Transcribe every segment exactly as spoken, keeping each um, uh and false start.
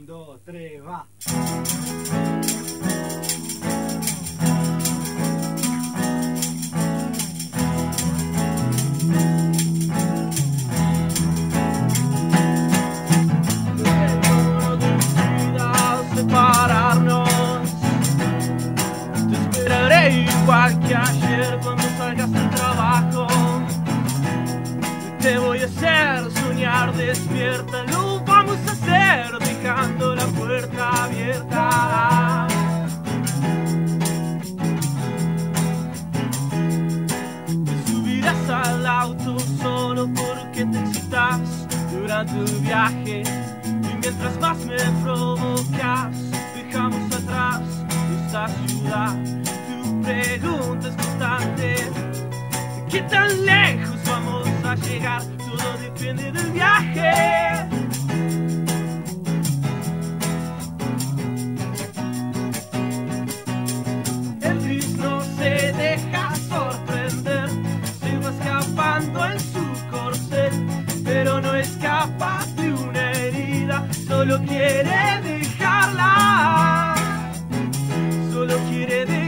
Un, dos, tres, va. Igual que ayer cuando salgas del trabajo, te voy a hacer soñar despierta. Lo vamos a hacer dejando la puerta abierta. Te subirás al auto solo porque te excitas durante el viaje, y mientras más me provocas dejamos atrás esta ciudad. Preguntas constantes, ¿qué tan lejos vamos a llegar? Todo depende del viaje. Elvis no se deja sorprender, se va escapando en su corcel, pero no escapa de una herida, solo quiere dejarla, solo quiere dejarla.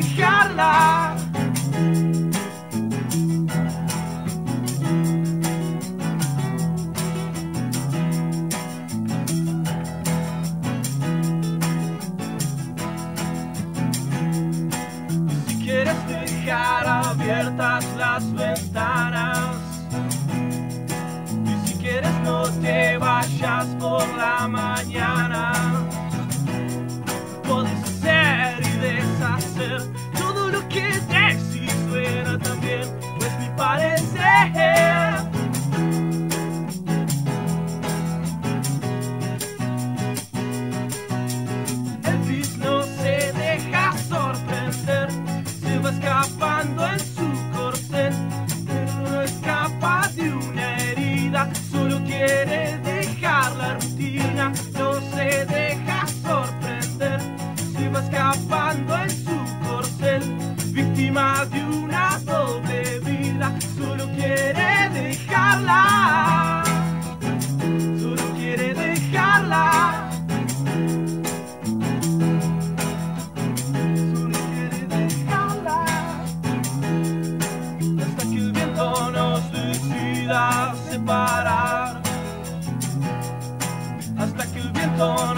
Si quieres dejar abiertas las ventanas, y si quieres no te vayas por la mañana, puedes hacer y deshacer todo lo que decís, suena también, pues mi parecer. Elvis no se deja sorprender, se va escapando en su corcel, pero no escapa de una herida, solo quiere dejar la rutina, no se deja sorprender, se va escapando en su corcel, víctima de una doble vida, solo quiere dejarla, solo quiere dejarla, solo quiere dejarla, hasta que el viento nos decida separar, hasta que el viento